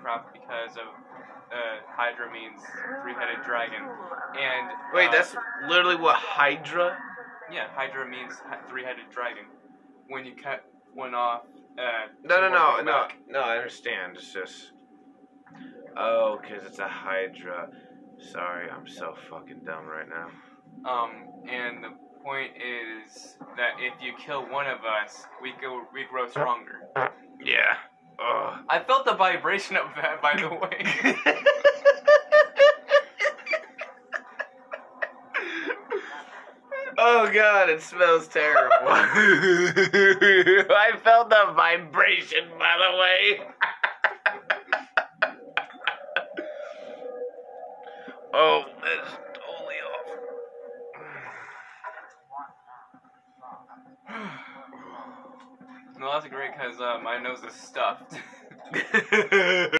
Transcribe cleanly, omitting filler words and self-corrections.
Minecraft because of Hydra means three-headed dragon. And wait, that's literally what Hydra? Yeah, Hydra means three-headed dragon. When you cut one off, No, I understand. It's just, oh, because it's a Hydra. Sorry, I'm so fucking dumb right now. And the point is that if you kill one of us, we grow stronger. Yeah. Ugh. I felt the vibration of that, by the way. Oh god, it smells terrible. I felt the vibration, by the way. Oh, that's totally off. No, that's great because my nose is stuffed.